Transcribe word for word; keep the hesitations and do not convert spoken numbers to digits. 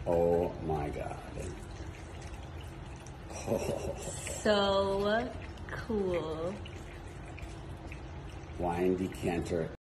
Oh my God. Oh. So cool. Wine decanter.